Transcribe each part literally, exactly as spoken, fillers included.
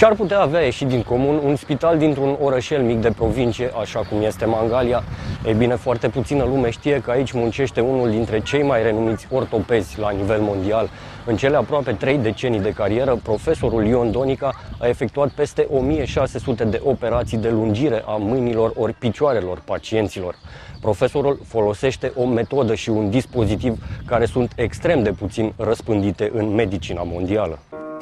ar putea avea ieșit din comun un spital dintr-un orășel mic de provincie, așa cum este Mangalia. Ei bine, foarte puțină lume știe că aici muncește unul dintre cei mai renumiți ortopezi la nivel mondial. În cele aproape trei decenii de carieră, profesorul Ion Donica a efectuat peste o mie șase sute de operații de lungire a mâinilor ori picioarelor pacienților. Profesorul folosește o metodă și un dispozitiv care sunt extrem de puțin răspândite în medicina mondială.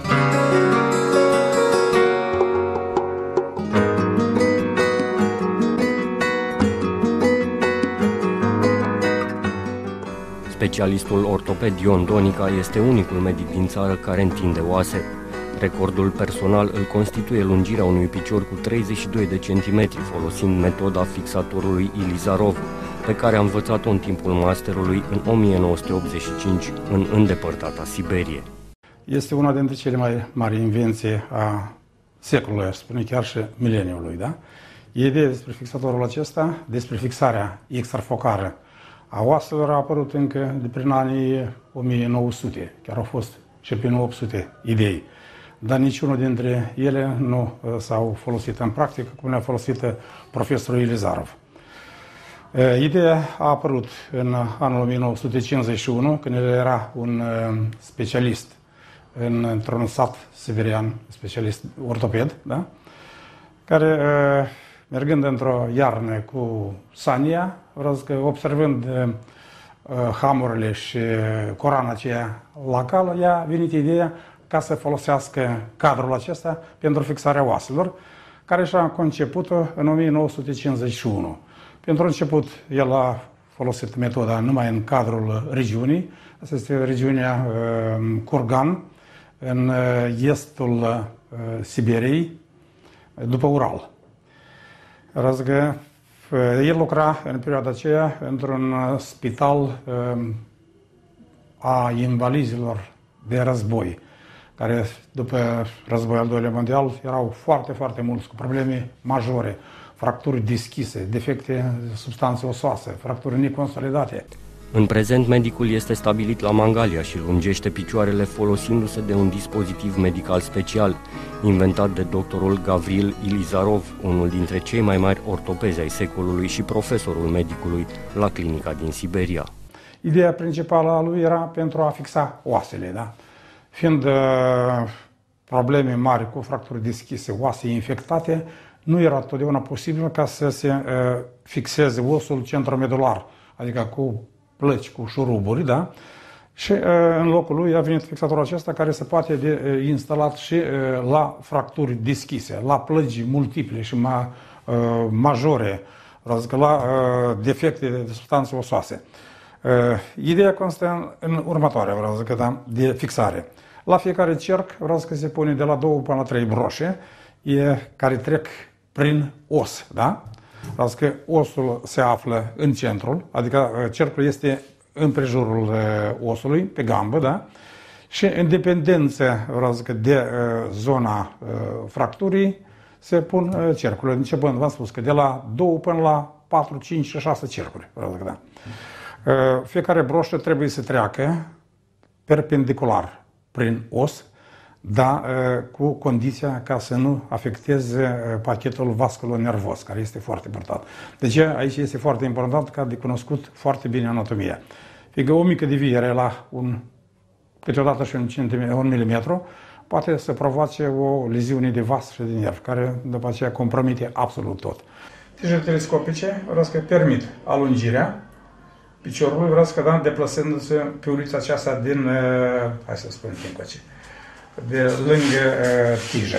Specialistul ortoped Ion Donica este unicul medic din țară care întinde oase. Recordul personal îl constituie lungirea unui picior cu treizeci și doi de centimetri, folosind metoda fixatorului Ilizarov, pe care a învățat-o în timpul masterului în o mie nouă sute optzeci și cinci în îndepărtata Siberie. Este una dintre cele mai mari invenții a secolului, aș spune chiar și mileniului. Da? Ideea despre fixatorul acesta, despre fixarea extrafocară a oaselor a apărut încă de prin anii o mie nouă sute, chiar au fost și prin opt sute idei. Dar niciunul dintre ele nu s-au folosit în practică, cum le-a folosit profesorul Ilizarov. Ideea a apărut în anul o mie nouă sute cincizeci și unu, când el era un specialist într-un sat siberian, specialist ortoped, da? Care, mergând într-o iarnă cu Sania, vreau că observând hamurile și corana aceea la cală, i-a venit ideea ca să folosească cadrul acesta pentru fixarea oaselor, care și-a conceput-o în o mie nouă sute cincizeci și unu. Pentru început, el a folosit metoda numai în cadrul regiunii. Asta este regiunea uh, Kurgan, în uh, estul uh, Siberiei, după Ural. Răzgă, uh, el lucra în perioada aceea într-un uh, spital uh, a invalizilor de război, care după războiul al doilea mondial erau foarte, foarte mulți cu probleme majore, fracturi deschise, defecte de substanțe osoase, fracturi neconsolidate. În prezent, medicul este stabilit la Mangalia și lungește picioarele folosindu-se de un dispozitiv medical special, inventat de doctorul Gavril Ilizarov, unul dintre cei mai mari ortopezi ai secolului și profesorul medicului la clinica din Siberia. Ideea principală a lui era pentru a fixa oasele, da? Fiind uh, probleme mari cu fracturi deschise, oase infectate, nu era totdeauna posibil ca să se uh, fixeze osul centromedular, adică cu plăci, cu șuruburi, da? Și uh, în locul lui a venit fixatorul acesta care se poate de, uh, instalat și uh, la fracturi deschise, la plăgi multiple și ma, uh, majore, adică la uh, defecte de substanțe osoase. Uh, ideea constă în următoarea, vreau să zic, da, de fixare. La fiecare cerc, vreau să se pune de la două până la trei broșe, e, care trec prin os, da? Vreau că osul se află în centrul, adică cercul este în prejurul osului, pe gambă, da? Și în dependență, vreau să de uh, zona uh, fracturii, se pun uh, cercurile, începând, v-am spus, că de la două până la patru, cinci și șase cercuri, vreau să da. Uh, fiecare broșă trebuie să treacă perpendicular prin os, dar cu condiția ca să nu afecteze pachetul vasculonervos, care este foarte important. Deci aici este foarte important ca de cunoscut foarte bine anatomia. Fiindcă o mică deviere la un, câteodată și un, un milimetru poate să provoace o leziune de vas și de nerv, care după aceea compromite absolut tot. Tijele telescopice vreau să permit alungirea piciorului, vreau să da, deplasându-se pe ulița aceasta din, hai să spun încoace, de lângă uh, tijă.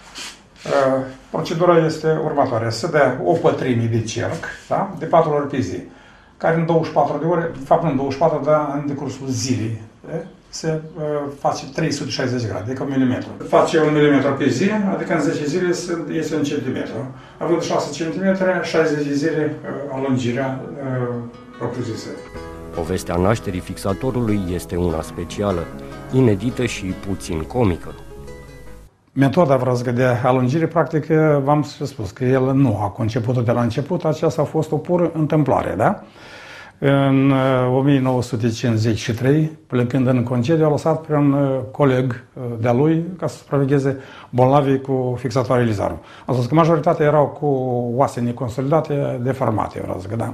Uh, procedura este următoarea. Se dă o pătrime de cerc, da? De patru ori pe zi, care în douăzeci și patru de ore, de fapt nu în douăzeci și patru, dar în decursul zilei, de? Se uh, face trei sute șaizeci de grade, adică un milimetru. Face un milimetru pe zi, adică în zece zile este un centimetru. Având șase centimetri, șaizeci de zile uh, alungirea uh, propriu-zisă. Povestea nașterii fixatorului este una specială, inedită și puțin comică. Metoda, vreau să de alungire, practic, v-am spus că el nu a conceput-o de la început, aceasta a fost o pură întâmplare, da? În o mie nouă sute cincizeci și trei, plecând în concediu, a lăsat pe un coleg de-a lui ca să supravegheze bolnavii cu fixatoare Elizaru. Am spus că majoritatea erau cu oase neconsolidate, deformate, vreau să zic, da.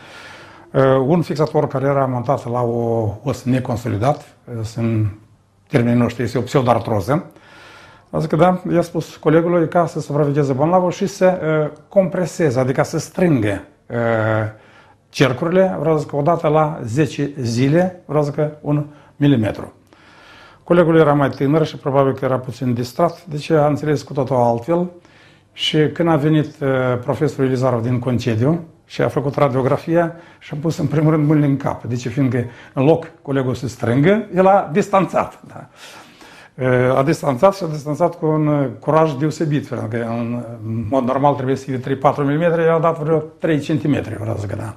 Un fixator care era montat la o os neconsolidat, în termenii noștri este o pseudartroză, a zis că da, i-a spus colegului ca să supravegheze bolnavul și să uh, compreseze, adică să strângă uh, cercurile, vreau să că odată la zece zile, vreau să că un milimetru. Colegul era mai tânăr și probabil că era puțin distrat, deci a înțeles cu totul altfel și când a venit uh, profesorul Elizarov din concediu și a făcut radiografia și a pus în primul rând mâinile în cap. Deci fiindcă în loc colegul să strângă, el a distanțat. Da. A distanțat și a distanțat cu un curaj deosebit, pentru că în mod normal trebuie să fie trei patru milimetri, el a dat vreo trei centimetri, vreau să zic, da.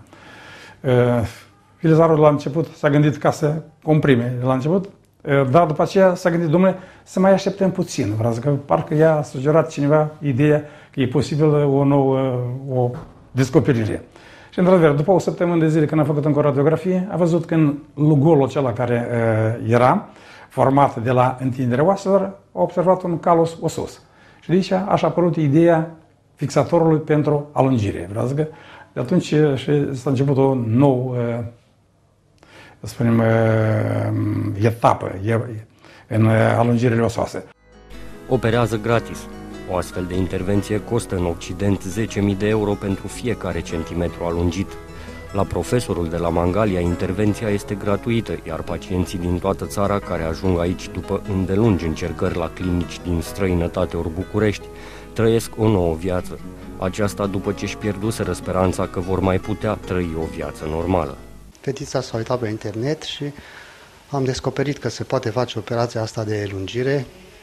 Elizarul la început s-a gândit ca să comprime la început, dar după aceea s-a gândit, domnule, să mai așteptăm puțin, vreau să zic, că parcă i-a sugerat cineva ideea că e posibil o nouă o descoperire. Și într-adevăr, după o săptămână de zile când a făcut încă o radiografie, a văzut că în lugolul acela care uh, era format de la întinderea oaselor, a observat un calus osos. Și de aici așa a apărut ideea fixatorului pentru alungire. Vreau să zic că de atunci și s-a început o nouă, uh, să spunem, uh, etapă în alungirile osoase. Operează gratis. O astfel de intervenție costă în Occident zece mii de euro pentru fiecare centimetru alungit. La profesorul de la Mangalia, intervenția este gratuită, iar pacienții din toată țara care ajung aici după îndelungi încercări la clinici din străinătate ori București, trăiesc o nouă viață. Aceasta după ce își pierduseră speranța că vor mai putea trăi o viață normală. Fetița s-a uitat pe internet și am descoperit că se poate face operația asta de lungire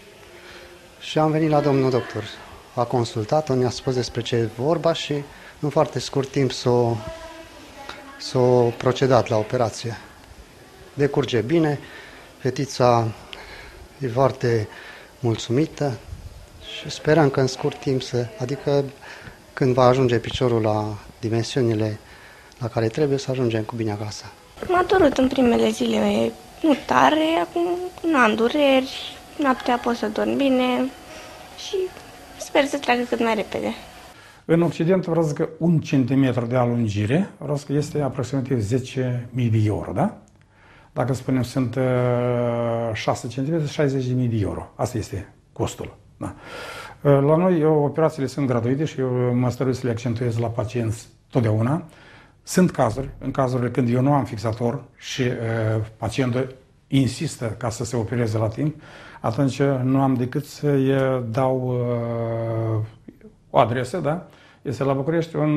și am venit la domnul doctor. A consultat-o, ne-a spus despre ce e vorba și în foarte scurt timp s-o s-a procedat la operație. Decurge bine, fetița e foarte mulțumită și sperăm că în scurt timp, să, adică când va ajunge piciorul la dimensiunile la care trebuie, să ajungem cu bine acasă. M-a durut în primele zile, nu tare, acum n-am dureri, noaptea pot să dorm bine și sper să treacă cât mai repede. În Occident vreau să zic că un centimetru de alungire vreau să zic că este aproximativ zece mii de euro, da? Dacă spunem sunt șase centimetri, șaizeci de mii de euro. Asta este costul. Da. La noi operațiile sunt gratuite și eu mă stăruiesc să le accentuez la pacienți totdeauna. Sunt cazuri, în cazurile când eu nu am fixator și uh, pacientul insistă ca să se opereze la timp, atunci nu am decât să-i dau uh, o adresă, da? Este la București un,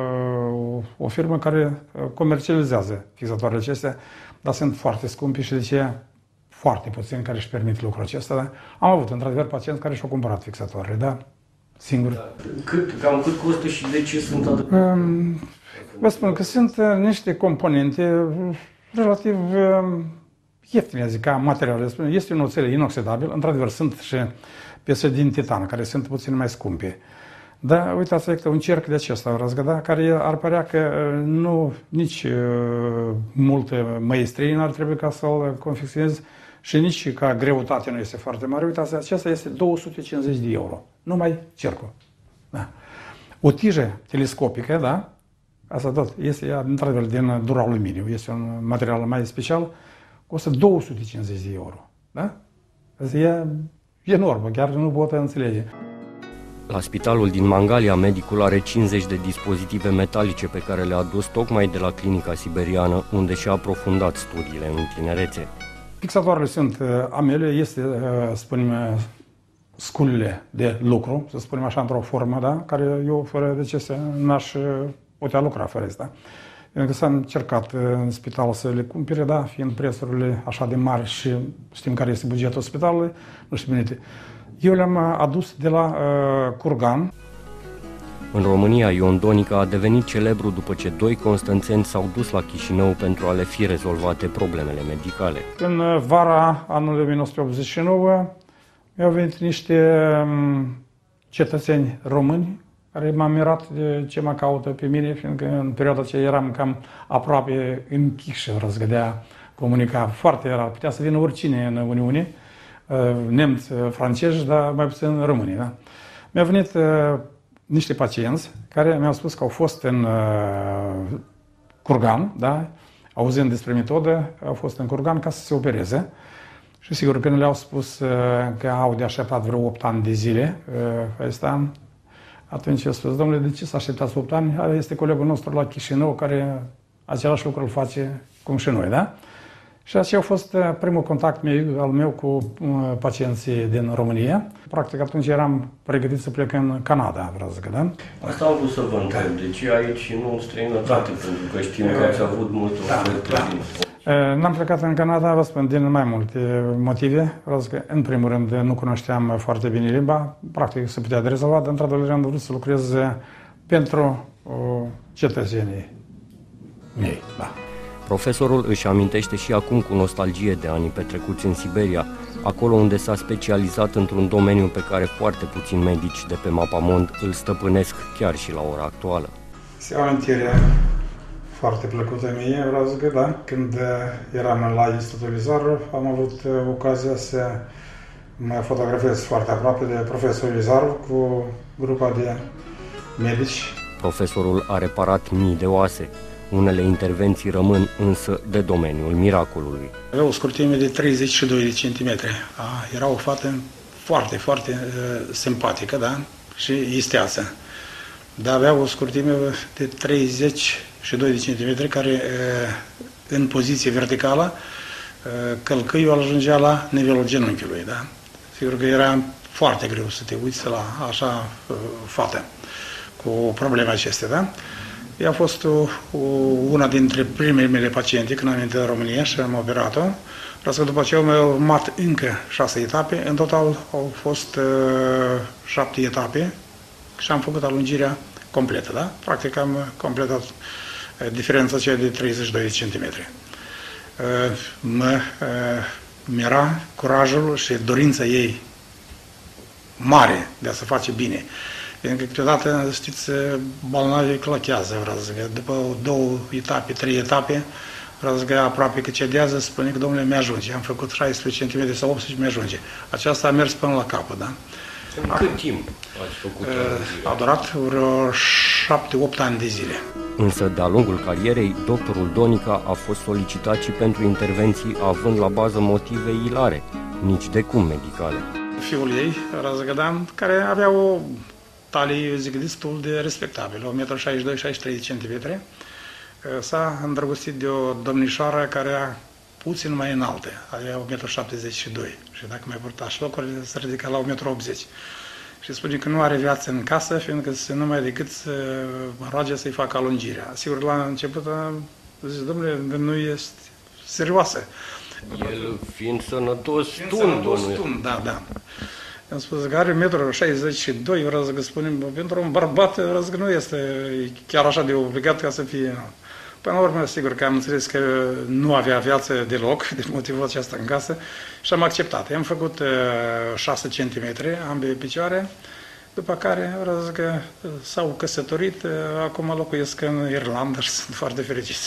uh, o firmă care comercializează fixatoarele acestea, dar sunt foarte scumpi și de aceea foarte puțini care își permit lucrul acesta. Da? Am avut, într-adevăr, pacienți care și-au cumpărat fixatoarele, da? Singuri. Da. Cât, cam cât costă și de ce sunt atât? Um, vă spun că sunt niște componente relativ um, ieftine, zic, ca materiale. Este un oțel inoxidabil, într-adevăr sunt și piese din titan, care sunt puțin mai scumpe. Dar uitați că un cerc de acesta, răzgăda, care ar părea că nu nici uh, multă măestrie n-ar trebui ca să-l confecționezi și nici ca greutate nu este foarte mare. Uitați, acesta este două sute cincizeci de euro, numai cercul. Da. O tijă telescopică, da, asta tot, este într-adevăr din duraluminiu, este un material mai special, costă două sute cincizeci de euro. Da? Asta e enormă, chiar nu pot înțelege. La spitalul din Mangalia, medicul are cincizeci de dispozitive metalice pe care le-a adus tocmai de la clinica siberiană, unde și-a aprofundat studiile în tinerețe. Fixatoarele sunt amele, este, spunem, sculile de lucru, să spunem așa, într-o formă, da? Care eu, fără de ce să n-aș putea lucra fără asta. Pentru că s-a încercat în spital să le cumpere, da? Fiind prețurile așa de mari și știm care este bugetul spitalului, nu știu bine. Eu le-am adus de la uh, Curgan. În România, Ion Donica a devenit celebru după ce doi constanțeni s-au dus la Chișinău pentru a le fi rezolvate problemele medicale. În vara anului o mie nouă sute optzeci și nouă mi-au venit niște um, cetățeni români care m-a mirat de ce mă caută pe mine, fiindcă în perioada aceea eram cam aproape închiși, răzgădea, comunica foarte, era, putea să vină oricine în Uniune, nemți, francezi, dar mai puțin români. Da? Mi-au venit uh, niște pacienți care mi-au spus că au fost în uh, Curgan, da? Auzind despre metodă, au fost în Curgan ca să se opereze. Și sigur, când le-au spus uh, că au de așteptat vreo opt ani de zile, uh, asta, atunci eu spus, domnule, de ce să așteptați opt ani? Este colegul nostru la Chișinău care același lucru îl face cum și noi, da? Și așa a fost primul contact meu, al meu cu pacienții din România. Practic atunci eram pregătit să plec în Canada, vreau să zic, da? Asta am vrut să vă întreb, de ce aici și nu în străinătate? Da. Pentru că știm că ați avut multe oferte. Da, da. N-am plecat în Canada, vă spun, din mai multe motive. Vreau să zic, în primul rând, nu cunoșteam foarte bine limba, practic se putea de rezolva, dar într-adevăr am vrut să lucrez pentru cetățenii mei, da. Profesorul își amintește și acum cu nostalgie de anii petrecuți în Siberia, acolo unde s-a specializat într-un domeniu pe care foarte puțini medici de pe mapamond îl stăpânesc chiar și la ora actuală. Se o amintire foarte plăcută mie, vreau să zic, da? Când eram la Institutul Vizarov, am avut ocazia să mă fotografiez foarte aproape de profesorul Vizarov cu grupa de medici. Profesorul a reparat mii de oase. Unele intervenții rămân însă de domeniul miracolului. Avea o scurtime de treizeci și doi de centimetri. A, era o fată foarte, foarte uh, simpatică, da? Și isteață. Dar avea o scurtime de treizeci și doi de centimetri care uh, în poziție verticală uh, călcâiul ajungea la nivelul genunchiului, da? Sigur că era foarte greu să te uiți la așa uh, fată cu probleme acestea, da? Ea a fost o, o, una dintre primele mele paciente când am venit în România și am operat-o. Vreau că după aceea mi-au urmat încă șase etape. În total au fost uh, șapte etape și am făcut alungirea completă, da? Practic am completat uh, diferența aceea de treizeci și doi de centimetri. Uh, mă uh, mira curajul și dorința ei mare de a se face bine. Pentru că câteodată, știți, bolnavii clachează, vreau să zic, după două etape, trei etape, vreau să zic, aproape că cedează, spune că, domnule, mi-ajunge. Am făcut șaisprezece centimetri sau optsprezece, mi-ajunge. Aceasta a mers până la capăt, da? În cât timp ați făcut? A durat vreo șapte opt ani de zile. Însă, de-a lungul carierei, doctorul Donica a fost solicitat și pentru intervenții având la bază motive ilare, nici de cum medicale. Fiul ei, Razgădan, care avea o talie, eu zic, destul de respectabilă, o metru șaizeci și doi șaizeci și trei de centimetri, s-a îndrăgostit de o domnișoară care era puțin mai înaltă, avea o metru șaptezeci și doi și dacă mai purta șlocurile, se ridica la o metru optzeci. Și spune că nu are viață în casă, fiindcă se numai decât să mă roage să-i facă alungirea. Sigur, la început am zis, domnule, nu este serioasă. El fiind sănătos, fiind tun, sănătos, domnule. tun, da, da. Am spus că are un metru șaizeci și doi, vreau să spunem, pentru un bărbat, vreau că nu este chiar așa de obligat ca să fie. Până la urmă, sigur că am înțeles că nu avea viață deloc, de motivul acesta în casă, și am acceptat. I-am făcut șase centimetri, ambele picioare, după care, vreau să că s-au căsătorit, acum locuiesc în Irlanda și sunt foarte fericiți.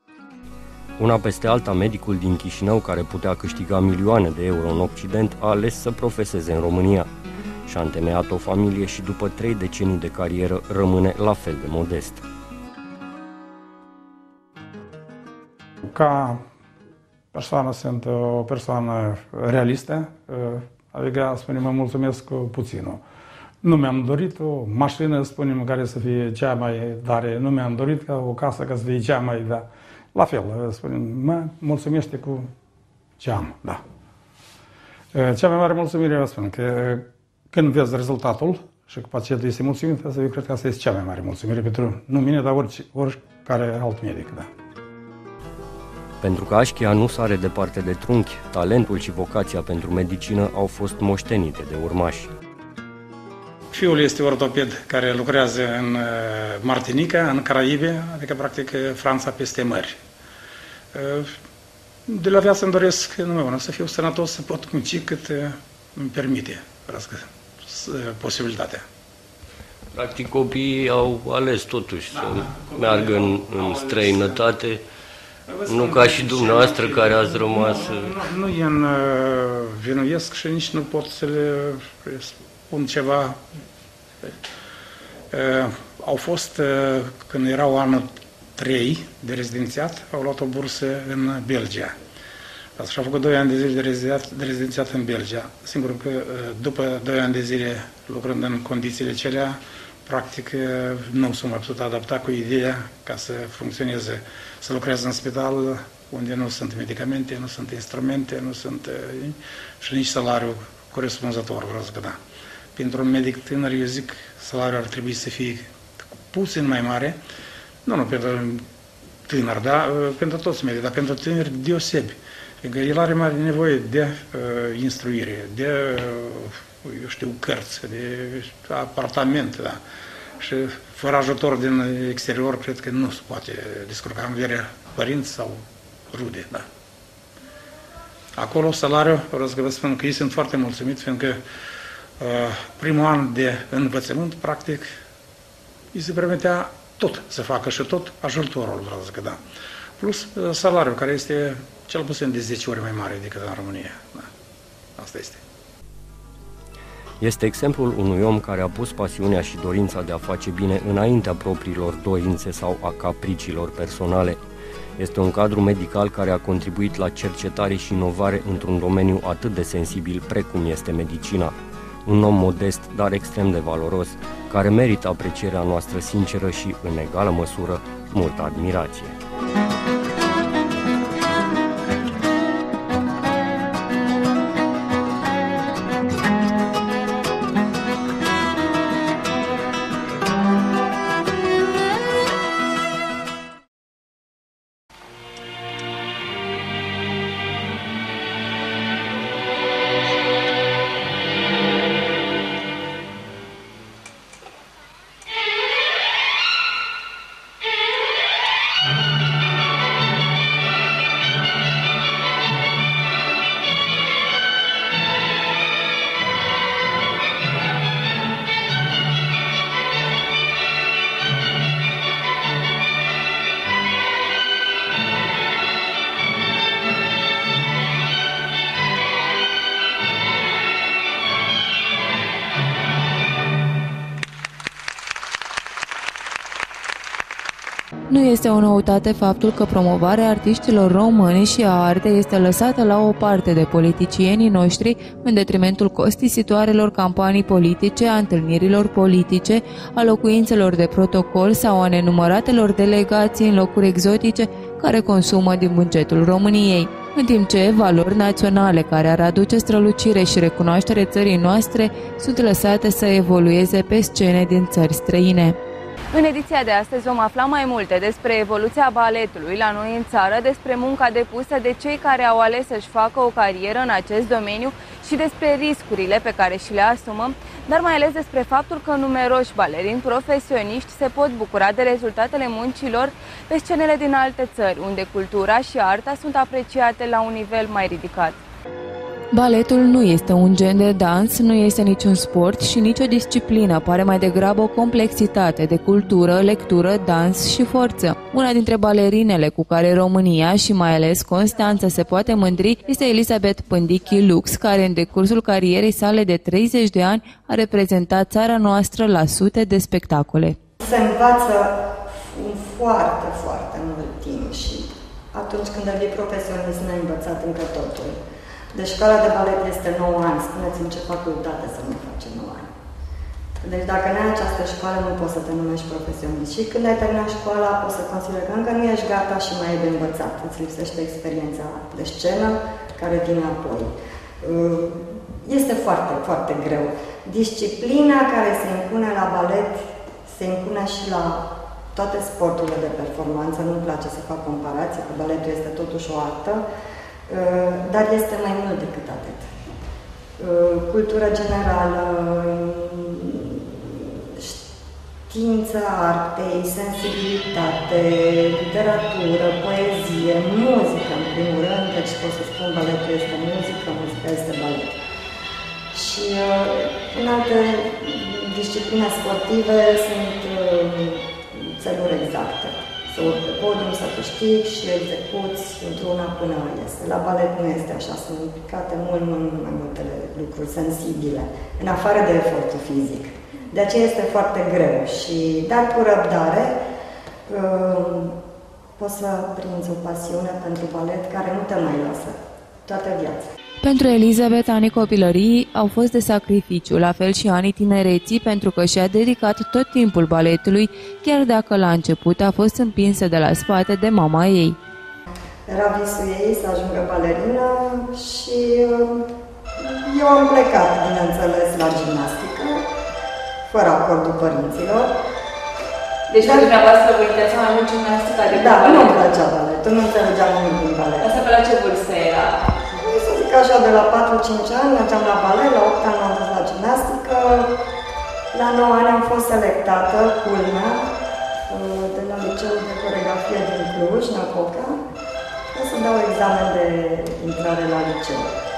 Una peste alta, medicul din Chișinău, care putea câștiga milioane de euro în Occident, a ales să profeseze în România. Și-a întemeiat o familie și după trei decenii de carieră rămâne la fel de modest. Ca persoană sunt o persoană realistă, adică, spunem, mă mulțumesc cu puținul. Nu mi-am dorit o mașină, spunem, care să fie cea mai tare, nu mi-am dorit ca o casă ca să fie cea mai, da. La fel, spunem, mă mulțumește cu ce am, da. Cea mai mare mulțumire, vă spun, că când vezi rezultatul și că pacientul este mulțumit, asta eu cred că asta este cea mai mare mulțumire pentru, nu mine, dar orice, oricare alt medic, da. Pentru că Așchia nu sare departe de trunchi, talentul și vocația pentru medicină au fost moștenite de urmași. Fiul este ortoped care lucrează în Martinica, în Caraibe, adică practic Franța peste mări. De la viață îmi doresc numai una, să fiu sănătos, să pot munci cât îmi permite posibilitatea. Practic copiii au ales totuși să meargă în, în străinătate, nu ca și dumneavoastră care ați rămas... Nu, nu e în vinuiesc și nici nu pot să le spun ceva. Au fost, când erau anul trei de rezidențiat, au luat o bursă în Belgia. Și au făcut doi ani de zile de rezidențiat, de rezidențiat în Belgia. Singur că după doi ani de zile lucrând în condițiile celea, practic nu s-au mai putut adapta cu ideea ca să funcționeze, să lucreze în spital unde nu sunt medicamente, nu sunt instrumente, nu sunt și nici salariu corespunzător, vreau să că da. Pentru un medic tânăr, eu zic, salariul ar trebui să fie puțin mai mare, nu, nu pentru tânăr, da, pentru toți medici, dar pentru tânări deosebi. Pentru că el are mare nevoie de uh, instruire, de, uh, eu știu, cărți, de apartamente, da. Și fără ajutor din exterior, cred că nu se poate descurca în vedere părinți sau rude, da. Acolo salariul, vreau să vă spun că ei sunt foarte mulțumiți, pentru că uh, primul an de învățământ, practic, îi se permitea tot să facă și tot ajutorul, vreau să zic, da. Plus uh, salariul, care este cel puțin de zece ori mai mare decât în România. Da. Asta este. Este exemplul unui om care a pus pasiunea și dorința de a face bine înaintea propriilor dorințe sau a capriciilor personale. Este un cadru medical care a contribuit la cercetare și inovare într-un domeniu atât de sensibil precum este medicina. Un om modest, dar extrem de valoros, care merită aprecierea noastră sinceră și, în egală măsură, multă admirație. Nu este o noutate faptul că promovarea artiștilor români și a artei este lăsată la o parte de politicienii noștri în detrimentul costisitoarelor campanii politice, a întâlnirilor politice, a locuințelor de protocol sau a nenumăratelor delegații în locuri exotice care consumă din bugetul României, în timp ce valori naționale care ar aduce strălucire și recunoaștere țării noastre sunt lăsate să evolueze pe scene din țări străine. În ediția de astăzi vom afla mai multe despre evoluția baletului la noi în țară, despre munca depusă de cei care au ales să-și facă o carieră în acest domeniu și despre riscurile pe care și le asumă, dar mai ales despre faptul că numeroși balerini profesioniști se pot bucura de rezultatele muncilor pe scenele din alte țări, unde cultura și arta sunt apreciate la un nivel mai ridicat. Baletul nu este un gen de dans, nu este niciun sport și nicio disciplină, pare mai degrabă o complexitate de cultură, lectură, dans și forță. Una dintre balerinele cu care România și mai ales Constanța se poate mândri este Elisabeth Pândichi Lux, care în decursul carierei sale de treizeci de ani a reprezentat țara noastră la sute de spectacole. Se învață un foarte, foarte mult timp și atunci când devii profesionist n-ai învățat încă totul. Deci școala de balet este nouă ani, spuneți-mi ce facultate să nu face nouă ani. Deci dacă nu ai această școală, nu poți să te numești profesionist. Și când ai terminat școala, o să consideri că încă nu ești gata și mai ai de învățat. Îți lipsește experiența de scenă care vine apoi. Este foarte, foarte greu. Disciplina care se impune la balet se impune și la toate sporturile de performanță. Nu-mi place să fac comparații, că baletul este totuși o artă. Dar este mai mult decât atât. Cultură generală, știință artei, sensibilitate, literatură, poezie, muzică, în primul rând, deci pot să spun baletul este muzică, muzica este balet. Și în alte discipline sportive sunt țeluri exacte. Să urci pe podium, să câștigi și execuți într-una până iese. La balet nu este așa, sunt implicate mult, mult, mult mai multe lucruri sensibile, în afară de efortul fizic. De aceea este foarte greu și, dar cu răbdare, poți să prinzi o pasiune pentru balet care nu te mai lasă toată viața. Pentru Elizabeth, anii copilăriei au fost de sacrificiu, la fel și anii tinereții, pentru că și-a dedicat tot timpul baletului, chiar dacă la început a fost împinsă de la spate de mama ei. Era visul ei să ajungă balerină și eu am plecat, bineînțeles, la gimnastică, fără acordul părinților. Deci, Dar... dumneavoastră vă interesa mai mult gimnastica decât Da, baletul? nu îmi plăcea baletul, nu înțelegeam nimic din balet. Asta pe la ce vârstă era? Să zic așa, de la patru-cinci ani mergeam la balet, la opt ani m-am dus la gimnastică, la nouă ani am fost selectată, culmea, de la liceul de coreografie din Cluj, Napoca, ca să dau examen de intrare la liceu.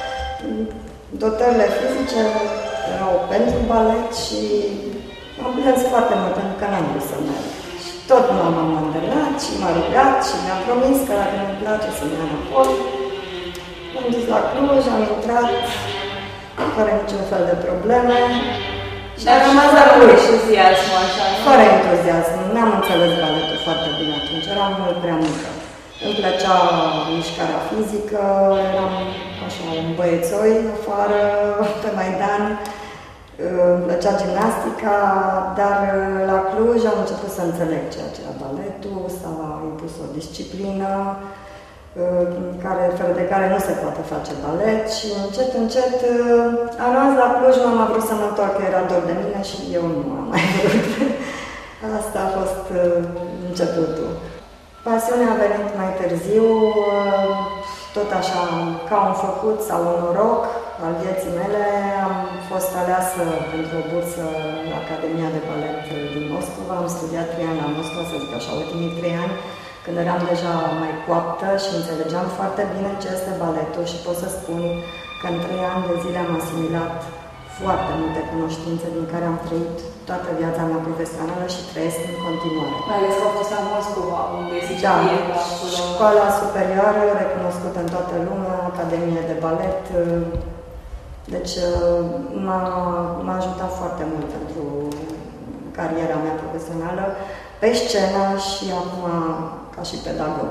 Dotările fizice erau pentru balet și m-am plâns foarte mult pentru că n-am vrut să merg. Și tot m-am îndemnat și m-a rugat și mi-a promis că dacă nu-mi place să-mi ia înapoi. M-am dus la Cluj, am intrat fără niciun fel de probleme. Și am rămas la Cluj. Entuziasm, așa, nu? Fără entuziasm. N-am înțeles baletul foarte bine atunci. Eram mult prea mică. Îmi plăcea mișcarea fizică, eram așa un băiețoi afară, pe Maidan. Îmi plăcea gimnastica, dar la Cluj am început să înțeleg ceea ce era baletul, s-a impus o disciplină care, fără de care nu se poate face balet și încet, încet am rămas la Cluj, m-am vrut să mă întorc, că era dor de mine și eu nu am mai vrut. Asta a fost începutul. Pasiunea a venit mai târziu, tot așa, ca un făcut sau un noroc al vieții mele. Am fost aleasă pentru o bursă la Academia de Balet din Moscova. Am studiat trei ani la Moscova, să zic așa, ultimii trei ani, când eram deja mai coaptă și înțelegeam foarte bine ce este baletul și pot să spun că în trei ani de zile am asimilat foarte multe cunoștințe din care am trăit toată viața mea profesională și trăiesc în continuare. Mai ales că a fost la Moscova, unde se da, știe acolo. Școala superioară, recunoscută în toată lumea, Academie de Balet. Deci m-a ajutat foarte mult pentru cariera mea profesională, pe scenă și acum ca și pedagog.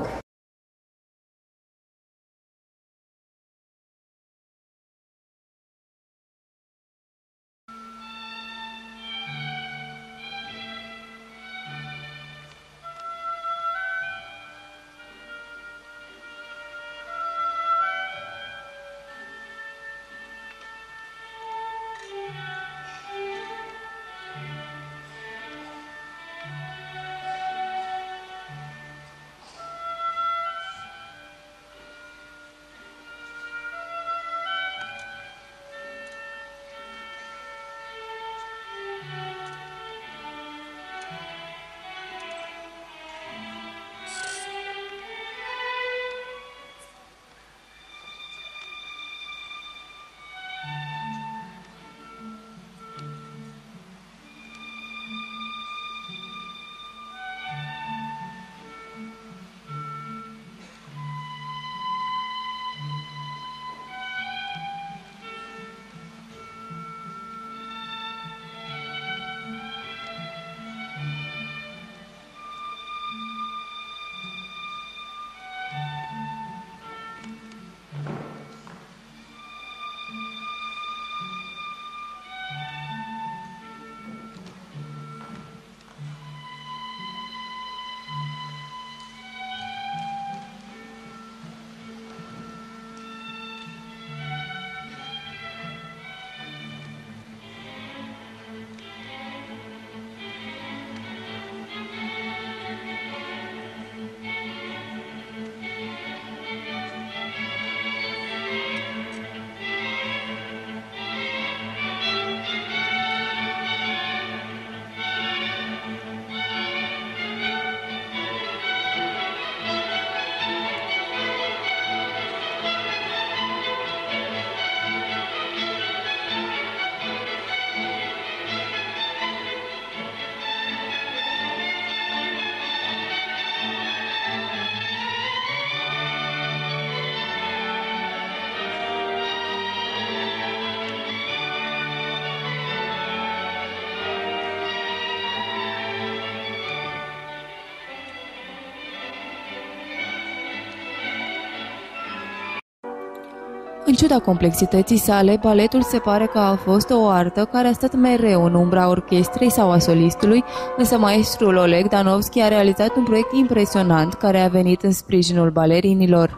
ciuda complexității sale, baletul se pare că a fost o artă care a stat mereu în umbra orchestrei sau a solistului, însă maestrul Oleg Danovski a realizat un proiect impresionant care a venit în sprijinul balerinilor.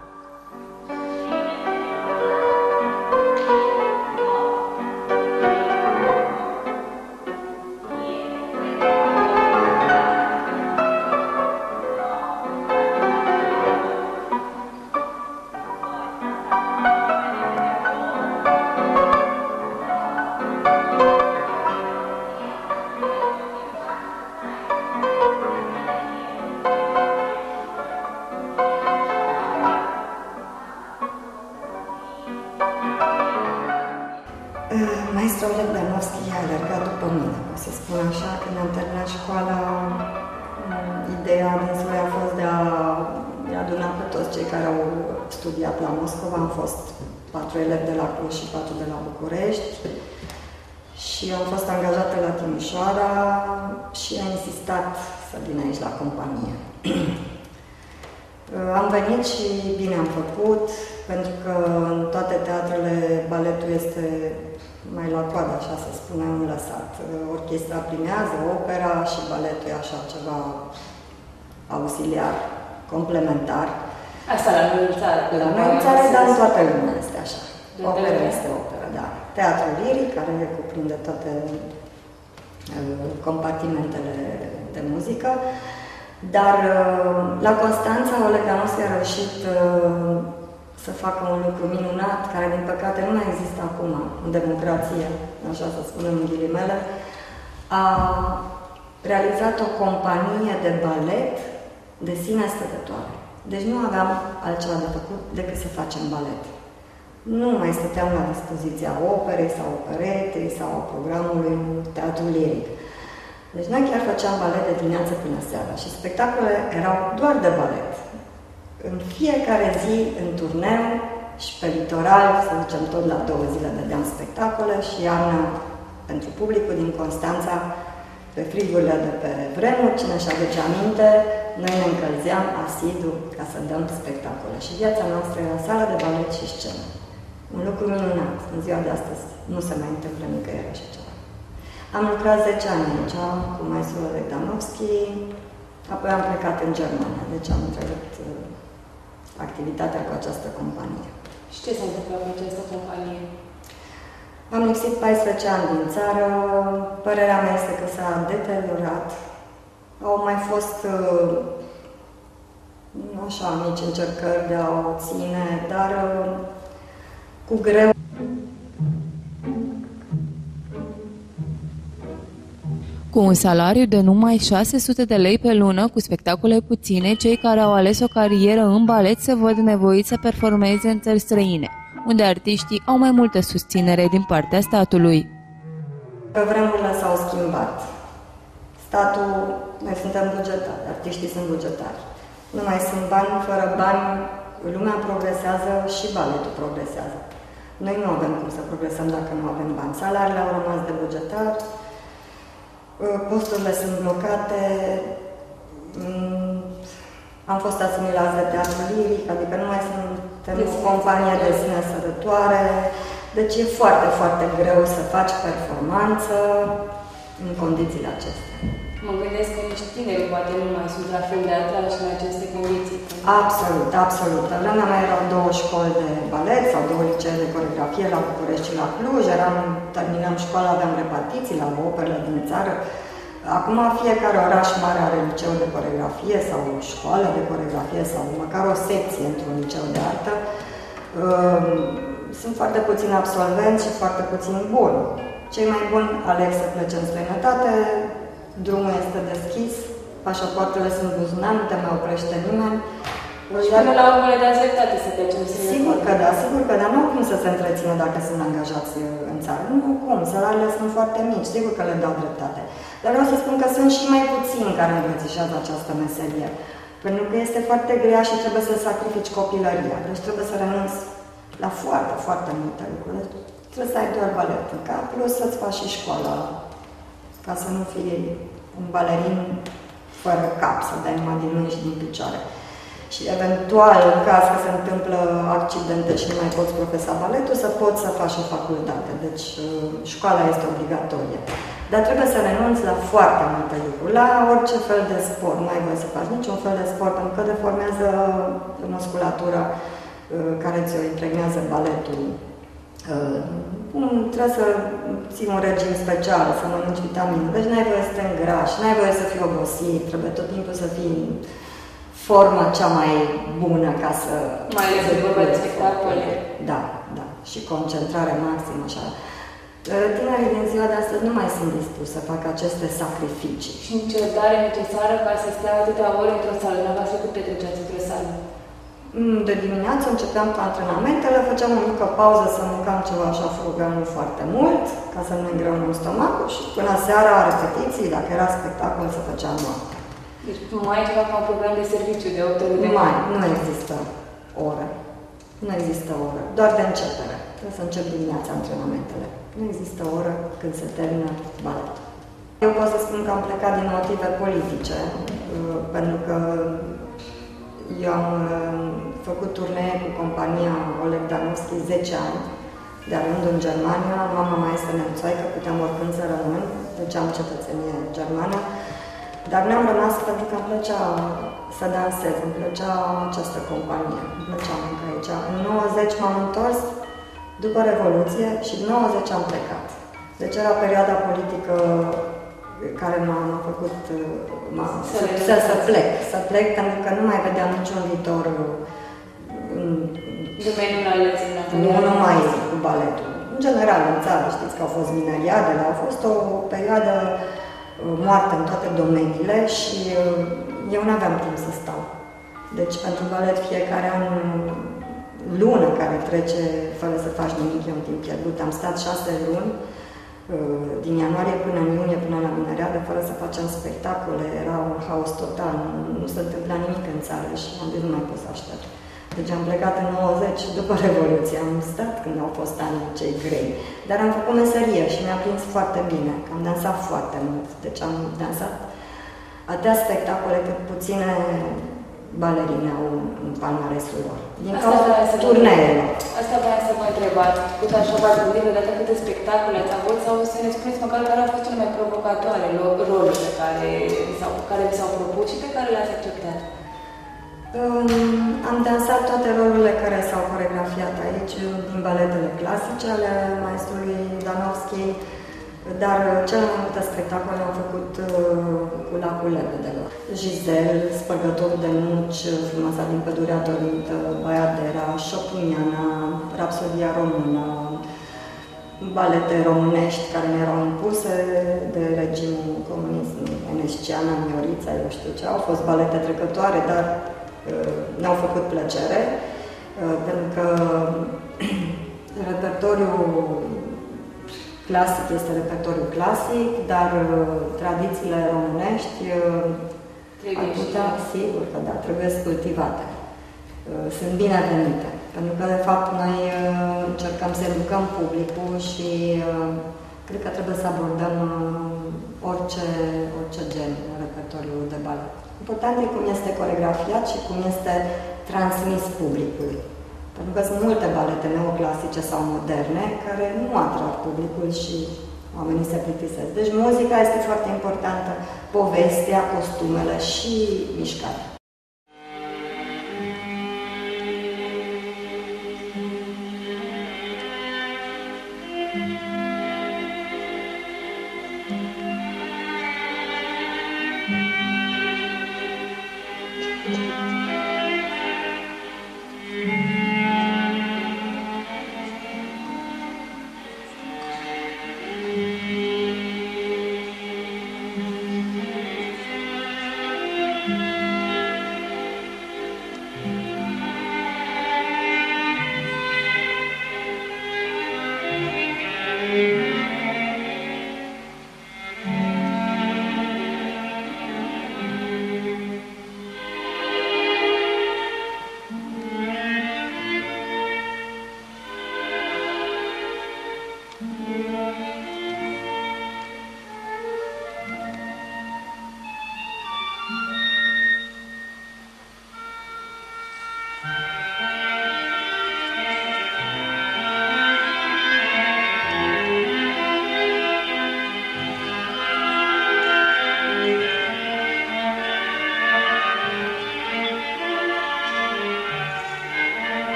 Maestrul Oleg Danovski a alergat după mine, o să spun așa, când am terminat școala, ideea dânsului a fost de a aduna pe toți cei care au studiat la Moscova. Am fost patru elevi de la Cluj și patru de la București și am fost angajată la Timișoara și a insistat să vin aici la companie. Am venit și bine am făcut, pentru că în toate teatrele baletul este mai la coadă, așa să spunem, lăsat. Orchestra primează, opera și baletul e așa ceva auxiliar, complementar. Asta la noi în țară. La noi în țară, dar în toată lumea este așa. Opera este opera, da. Teatrul liric, care cuprinde toate compartimentele de muzică. Dar la Constanța, Oleg Danovski a reușit să facă un lucru minunat, care din păcate nu mai există acum în democrație, așa să spunem în ghilimele. A realizat o companie de balet de sine stătătoare. Deci nu aveam altceva de făcut decât să facem balet. Nu mai stăteam la dispoziția operei sau operetei sau a programului teatru liric. Deci noi chiar făceam balet de dimineață până seara și spectacolele erau doar de balet. În fiecare zi, în turneu și pe litoral, să zicem tot la două zile, dădeam spectacole și iarna, pentru publicul din Constanța, pe frigurile de pe vremuri, cine își aduce aminte, noi ne încălzeam asidu ca să dăm spectacole. Și viața noastră era sală de balet și scenă. Un lucru minunat. În ziua de astăzi nu se mai întâmplă nicăieri așa ceva. Am lucrat zece ani aici cu maestrul Oleg Danovski, apoi am plecat în Germania, deci am întrebat uh, activitatea cu această companie. Și ce s-a întâmplat cu această companie? Am lipsit paisprezece ani din țară, părerea mea este că s-a deteriorat. Au mai fost uh, așa mici încercări de a o ține, dar uh, cu greu. Cu un salariu de numai șase sute de lei pe lună, cu spectacole puține, cei care au ales o carieră în balet se văd nevoiți să performeze în țări străine, unde artiștii au mai multă susținere din partea statului. Că vremurile s-au schimbat. Statul, noi suntem bugetari, artiștii sunt bugetari. Nu mai sunt bani, fără bani, lumea progresează și baletul progresează. Noi nu avem cum să progresăm dacă nu avem bani. Salariile au rămas de bugetar, posturile sunt blocate, am fost asimilați de teatru liric, adică nu mai suntem o companie de sine stătătoare, deci e foarte, foarte greu să faci performanță în condițiile acestea. Mă gândesc că nici tineri poate nu mai sunt la fel de atrași în aceste condiții. Absolut, absolut. La vremea mea erau două școli de balet sau două licee de coreografie la București și la Cluj. Eram, terminam școala, aveam repartiții la operele din țară. Acum fiecare oraș mare are liceu de coreografie sau o școală de coreografie sau măcar o secție într-un liceu de artă. Sunt foarte puțini absolvenți și foarte puțini buni. Cei mai buni aleg să plece în străinătate, drumul este deschis, pașapoartele sunt buzunar, nu te mai oprește nimeni. Și până la urmă le dați dreptate să plece în străinătate. Sigur că da, sigur că da, nu au cum să se întrețină dacă sunt angajați în țară. Nu cum, salariile sunt foarte mici, sigur că le dau dreptate. Dar vreau să spun că sunt și mai puțini care îmbrățișează această meserie. Pentru că este foarte grea și trebuie să sacrifici copilăria. Deci trebuie să renunți la foarte, foarte multe lucruri. Deci, trebuie să ai doar balet în cap, plus să-ți faci și școala, ca să nu fii un balerin fără cap, să dai numai din mâini și din picioare. și eventual, în caz că se întâmplă accidente și nu mai poți profesa baletul, să poți să faci o facultate. Deci școala este obligatorie. Dar trebuie să renunți la foarte multe lucruri, la orice fel de sport. Nu ai voie să faci niciun fel de sport, pentru că deformează musculatura care ți-o impregnează baletul. Trebuie să ții un regim special, să mănânci vitamine. Deci n-ai voie să te îngrași, n-ai voie să fii obosit, trebuie tot timpul să fii în forma cea mai bună ca să... Mai ales de vorba de spectacole. Da, da. Și concentrare maximă, așa. Tinerii din ziua de astăzi nu mai sunt dispuși să facă aceste sacrificii. Și încercare necesară ca să stea atâtea ore într-o sală. Dumneavoastră cât petreceați într-o sală? De dimineață începeam cu antrenamentele, făceam o mică pauză să mâncam ceva așa frugal, nu foarte mult, ca să nu îngreunăm stomacul și până seara repetiții, dacă era spectacol, să făceam noapte. Deci mai e ceva ca un program de serviciu de opt ore de mai, nu există oră. Nu există oră, doar de începere. Trebuie să încep dimineața antrenamentele. Nu există oră când se termină baletul. Eu pot să spun că am plecat din motive politice, pentru că eu am făcut turnee cu compania Oleg Danovski zece ani, de-a rând în Germania. Mama mea este nemțoaică, puteam oricând să rămân, deci am cetățenie germană. Dar n-am rămas pentru că îmi plăcea să dansez, îmi plăcea această companie, îmi plăcea munca aici. În nouăzeci m-am întors după Revoluție și în nouăzeci am plecat. Deci era perioada politică care m-a făcut să, să, să plec, să plec pentru că nu mai vedeam niciun viitor în domeniul ales, nu numai cu baletul. În general, în țară, știți că au fost mineriadele, a fost o perioadă moartă în toate domeniile și eu nu aveam timp să stau. Deci pentru balet fiecare an, lună care trece fără să faci nimic, e un timp pierdut. Am stat șase luni, din ianuarie până în iunie, până la mineriadă, fără să facem spectacole. Era un haos total, nu, nu se întâmpla nimic în țară și am zis, nu mai pot să aștept. Deci am plecat în nouăzeci, după Revoluție, am stat când au fost anii cei grei. Dar am făcut meserie și mi-a prins foarte bine, că am dansat foarte mult. Deci am dansat atâtea spectacole cât puține balerine au în palmaresul lor. Din cauza turneelor. Asta vreau să vă întrebați. Cât așa v-ați gândit vreodată câte spectacole ați avut sau să ne spuneți măcar care au fost cele mai provocatoare roluri pe care vi s-au propus și pe care le-ați acceptat? Um, am dansat toate rolurile care s-au coreografiat aici, din baletele clasice ale maestrului Danovski, dar cele mai multe spectacole au făcut uh, cu lacul lebedelor. Giselle, Spărgătorul de nuci, Frumoasa din Pădurea Dorită, Baiadera, Șopuniana, Rapsodia română, balete românești care ne erau impuse de regimul comunist enescian, Miorița, eu știu ce. Au fost balete trecătoare, dar ne-au făcut plăcere, pentru că repertoriul clasic este repertoriul clasic, dar tradițiile românești ar putea, sigur că da, trebuie cultivate. Sunt binevenite, pentru că de fapt noi încercăm să educăm publicul și cred că trebuie să abordăm orice, orice gen în repertoriul de balet. Important e cum este coreografiat și cum este transmis publicului. Pentru că sunt multe balete neoclasice sau moderne care nu atrag publicul și oamenii se plictisesc. Deci muzica este foarte importantă, povestea, costumele și mișcarea.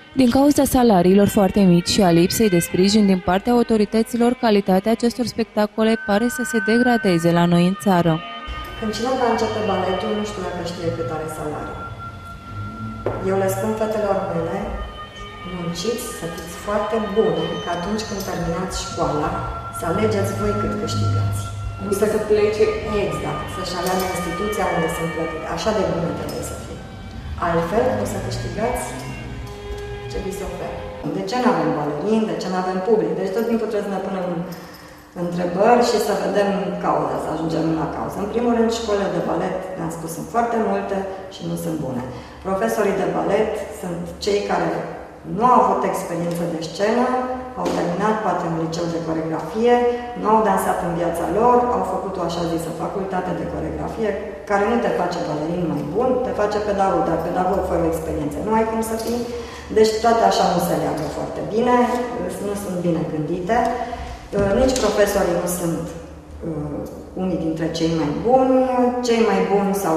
Din cauza salariilor foarte mici și a lipsei de sprijin din partea autorităților, calitatea acestor spectacole pare să se degradeze la noi în țară. Când cineva începe baletul, nu știu dacă știe cât are salariu. Eu le spun fetelor mele, munciți să fiți foarte bune, că atunci când terminați școala, să alegeți voi cât câștigați. Nu să se plece. Exact, să-și aleagă instituția unde sunt plătite. Așa de bune trebuie să fie. Altfel, o să câștigați ce vi se oferă. De ce nu avem balerini? De ce nu avem public? Deci tot timpul trebuie să ne punem întrebări și să vedem cauza, să ajungem la cauză. În primul rând, școlile de balet, ne-am spus, sunt foarte multe și nu sunt bune. Profesorii de balet sunt cei care nu au avut experiență de scenă, au terminat poate un liceu de coreografie, nu au dansat în viața lor, au făcut o așa zisă facultate de coreografie, care nu te face balerin mai bun, te face pedagog, dar pedagog fără experiență nu ai cum să fii. Deci toate așa nu se leagă foarte bine, nu sunt bine gândite. Nici profesorii nu sunt uh, unii dintre cei mai buni, cei mai buni sau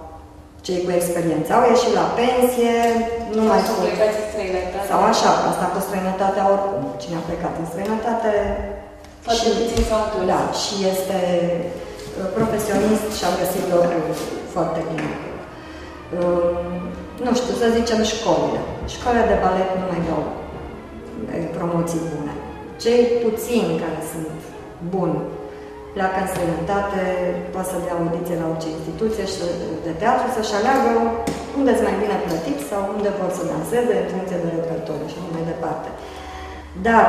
cei cu experiență au ieșit la pensie, nu mai pot. Sau așa, asta cu străinătatea oricum. Cine a plecat în străinătate și, da, și este profesionist și a găsit locul foarte bine. Uh, nu știu, să zicem școlile. Școlile de balet nu mai dau promoții bune. Cei puțini care sunt buni pleacă în străinătate, poate să dea audiție la orice instituție de teatru, să-și aleagă unde sunt mai bine plătiți sau unde vor să danseze în funcție de repertoriu și mai departe. Dar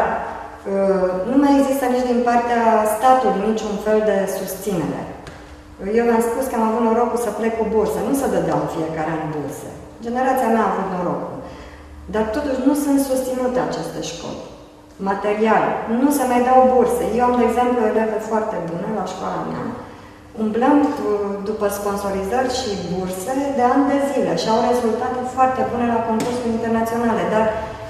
nu mai există nici din partea statului niciun fel de susținere. Eu v-am spus că am avut norocul să plec cu bursă, nu se dădeau în fiecare an burse. Generația mea a avut norocul. Dar totuși nu sunt susținute aceste școli. Material. Nu se mai dau burse. Eu am, de exemplu, eleve foarte bune la școala mea. Umblăm după sponsorizări și burse de ani de zile și au rezultate foarte bune la concursuri internaționale, dar...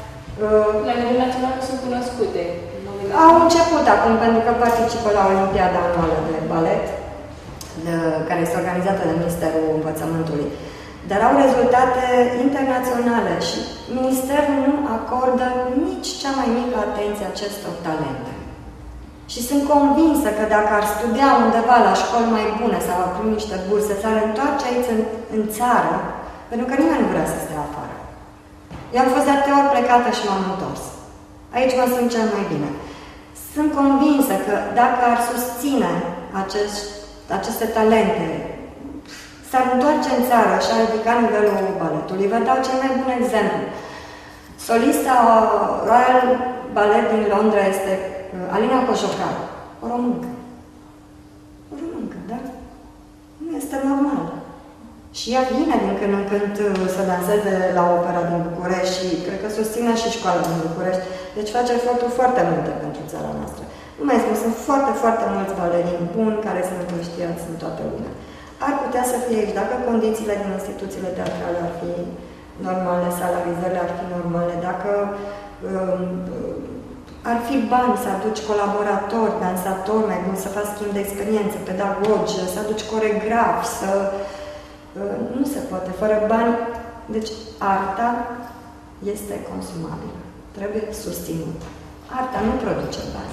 La nivel național nu sunt cunoscute. Au început acum, pentru că participă la Olimpiada Anuală de Balet, de, care este organizată de Ministerul Învățământului. Dar au rezultate internaționale și Ministerul nu acordă nici cea mai mică atenție acestor talente. Și sunt convinsă că dacă ar studia undeva la școli mai bune sau ar primi niște burse, s-ar întoarce aici în, în țară, pentru că nimeni nu vrea să stea afară. Eu am fost de atâtea ori plecată și m-am întors. Aici mă simt cel mai bine. Sunt convinsă că dacă ar susține acest, aceste talente, s-ar întoarce în țară și ar ridica nivelul baletului. Vă dau cel mai bun exemplu. Solista Royal Ballet din Londra este Alina Cojocar, o româncă. O româncă, da? Nu este normal. Și ea vine din când în când să danseze la opera din București și cred că susține și școala din București. Deci face eforturi foarte multe pentru țara noastră. Nu mai spun, sunt foarte, foarte mulți balerini buni care sunt conștienți în toată lumea. Ar putea să fie aici, dacă condițiile din instituțiile teatrale ar fi normale, salarizările ar fi normale, dacă um, ar fi bani să aduci colaboratori, dansatori mai buni, să faci schimb de experiență, pedagogi, să aduci coregrafi, să... Uh, nu se poate, fără bani. Deci, arta este consumabilă. Trebuie susținută. Arta nu produce bani.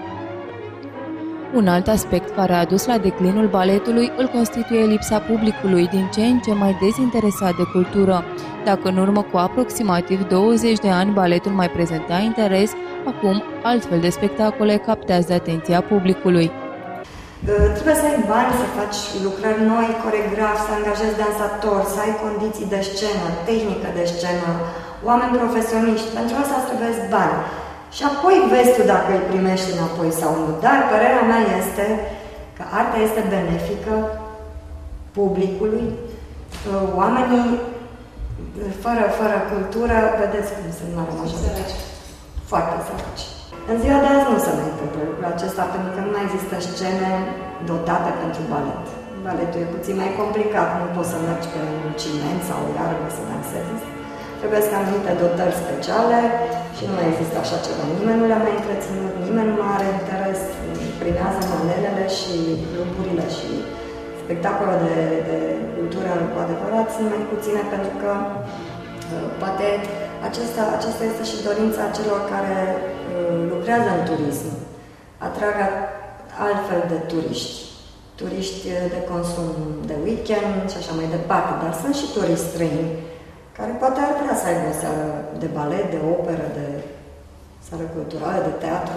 Un alt aspect care a dus la declinul baletului îl constituie lipsa publicului, din ce în ce mai dezinteresat de cultură. Dacă în urmă cu aproximativ douăzeci de ani baletul mai prezenta interes, acum altfel de spectacole captează atenția publicului. Trebuie să ai bani, să faci lucrări noi, coregrafi, să angajezi dansatori, să ai condiții de scenă, tehnică de scenă, oameni profesioniști. Pentru asta îți trebuie bani. Și apoi vezi tu dacă îi primești înapoi sau nu. Dar părerea mea este că arta este benefică publicului. Oamenii fără, fără cultură, vedeți cum sunt mare majoritate. Foarte săraci. În ziua de azi nu se mai întâmplă lucrul acesta, pentru că nu mai există scene dotate pentru balet. Baletul e puțin mai complicat, nu poți să mergi pe un ciment sau o iarbă să dansezi. Trebuie să am anumite dotări speciale și nu mai există așa ceva. Nimeni nu le-a mai întreținut, nimeni nu mai are interes, primează manelele și grupurile și spectacole de, de cultură cu adevărat sunt mai puține, pentru că poate Acesta, acesta este și dorința celor care uh, lucrează în turism. Atragă altfel de turiști. Turiști de consum de weekend și așa mai departe, dar sunt și turiști străini care poate ar vrea să aibă o seară de balet, de operă, de seară culturală, de teatru.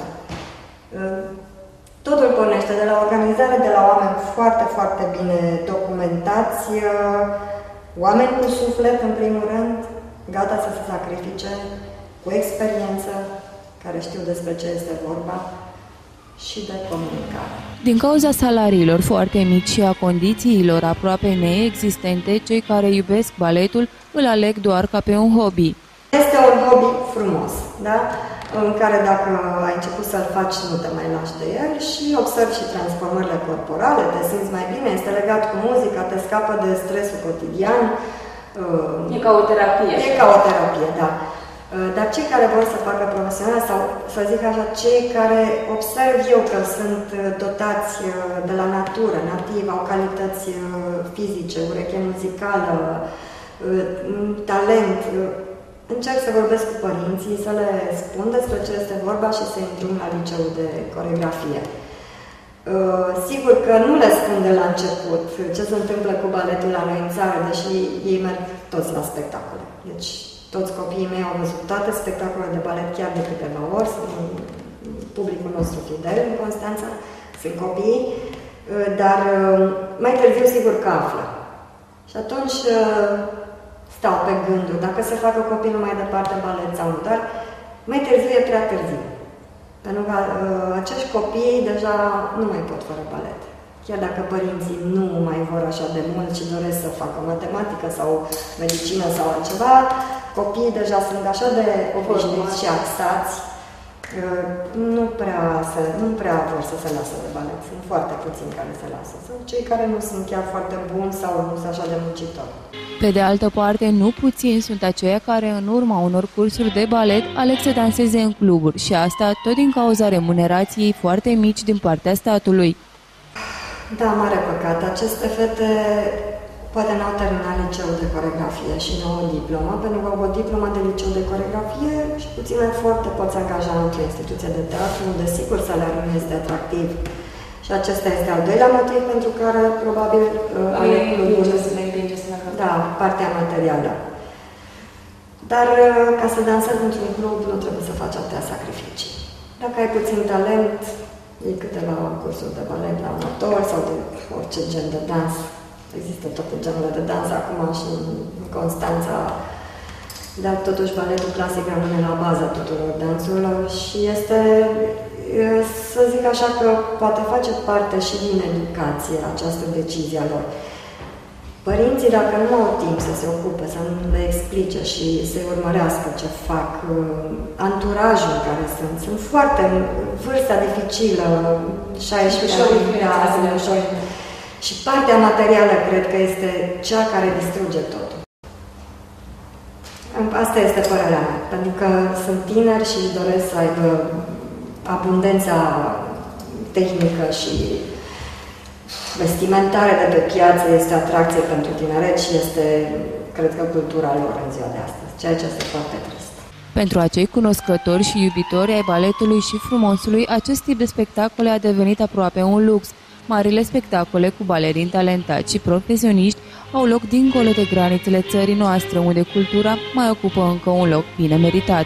Totul pornește de la organizare, de la oameni foarte, foarte bine documentați, oameni cu suflet, în primul rând, gata să se sacrifice, cu experiență, care știu despre ce este vorba, și de comunicare. Din cauza salariilor foarte mici și a condițiilor aproape neexistente, cei care iubesc baletul îl aleg doar ca pe un hobby. Este un hobby frumos, da? În care dacă ai început să-l faci, nu te mai lași de el și observi și transformările corporale, te simți mai bine, este legat cu muzica, te scapă de stresul cotidian. E ca o terapie. E ca o terapie, da. Dar cei care vor să facă profesional, sau să zic așa, cei care observ eu că sunt dotați de la natură, nativ, au calități fizice, ureche muzicală, talent, încerc să vorbesc cu părinții, să le spun despre ce este vorba și să îndrum la liceul de coreografie. Sigur că nu le spun de la început ce se întâmplă cu baletul la noi în țară, deși ei merg toți la spectacole. Deci, toți copiii mei au văzut toate spectacolele de balet chiar de câteva ori, sunt publicul nostru fidel în Constanța, sunt copii, dar mai târziu sigur că află. Și atunci stau pe gânduri, dacă se facă copilul mai departe balet sau nu, dar mai târziu e prea târziu. Pentru că acești copii deja nu mai pot fără balet. Chiar dacă părinții nu mai vor așa de mult și doresc să facă matematică sau medicină sau altceva, copiii deja sunt așa de obișnuiți și axați, nu prea, să, nu prea vor să se lasă de balet. Sunt foarte puțini care se lasă. Sunt cei care nu sunt chiar foarte buni sau nu sunt așa de muncitori. Pe de altă parte, nu puțini sunt aceia care, în urma unor cursuri de balet, aleg să danseze în cluburi și asta tot din cauza remunerației foarte mici din partea statului. Da, mare păcat. Aceste fete poate n-au terminat liceul de coreografie și nu o diplomă, pentru că o diplomă de liceu de coreografie și puțin foarte poți angaja într-o instituție de teatru, unde sigur salariul nu este atractiv. Și acesta este al doilea motiv pentru care probabil aleg cluburi. Da, partea materială. Dar ca să dansezi într-un club nu trebuie să faci atâtea sacrificii. Dacă ai puțin talent, iei câteva cursuri de balet la amator sau de orice gen de dans. Există toate genurile de dans acum și în Constanța, dar totuși baletul clasic rămâne la baza tuturor dansurilor și este, să zic așa, că poate face parte și din educație această decizie a lor. Părinții, dacă nu au timp să se ocupe, să le explice și să-i urmărească ce fac, anturajul în care sunt, sunt foarte vârsta dificilă, șaisprezece ani, și partea materială cred că este cea care distruge totul. Asta este părerea mea, pentru că sunt tineri și doresc să aibă abundența tehnică și vestimentare de pe piață, este atracție pentru tineret și este, cred că, cultura lor în ziua de astăzi, ceea ce este foarte trist. Pentru acei cunoscători și iubitori ai baletului și frumosului, acest tip de spectacole a devenit aproape un lux. Marile spectacole cu balerini talentați și profesioniști au loc dincolo de granițele țării noastre, unde cultura mai ocupă încă un loc bine meritat.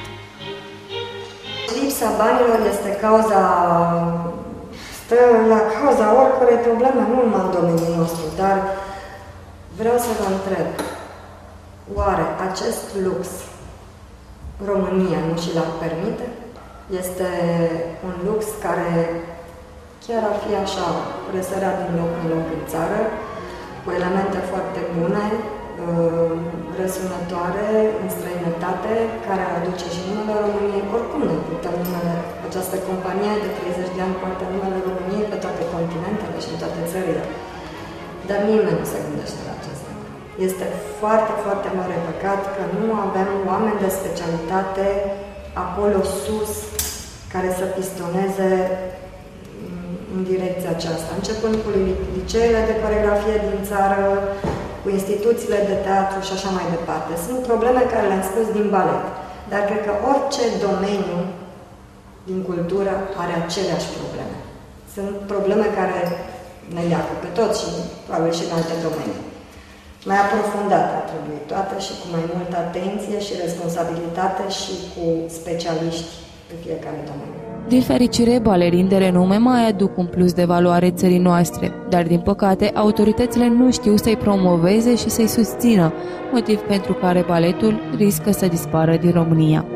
Lipsa banilor este cauza, stă la cauza oricărei probleme, nu numai în domeniul nostru, dar vreau să vă întreb, oare acest lux România nu și l-ar permite? Este un lux care chiar ar fi așa, răsărea din loc în loc în țară, cu elemente foarte bune, răsunătoare în străinătate, care ar aduce și numele României. Oricum ne putem numele, această companie de treizeci de ani poartă numele României pe toate continentele și în toate țările. Dar nimeni nu se gândește la acest lucru. Este foarte, foarte mare păcat că nu avem oameni de specialitate acolo sus, care să pistoneze în direcția aceasta, începând cu liceele de coreografie din țară, cu instituțiile de teatru și așa mai departe. Sunt probleme care le-am spus din balet. dar cred că orice domeniu din cultură are aceleași probleme. Sunt probleme care ne leagă pe toți și probabil și în alte domenii. Mai aprofundat ar trebui toate și cu mai multă atenție și responsabilitate și cu specialiști pe fiecare domeniu. Din fericire, balerini de renume mai aduc un plus de valoare țării noastre, dar din păcate autoritățile nu știu să-i promoveze și să-i susțină, motiv pentru care baletul riscă să dispară din România.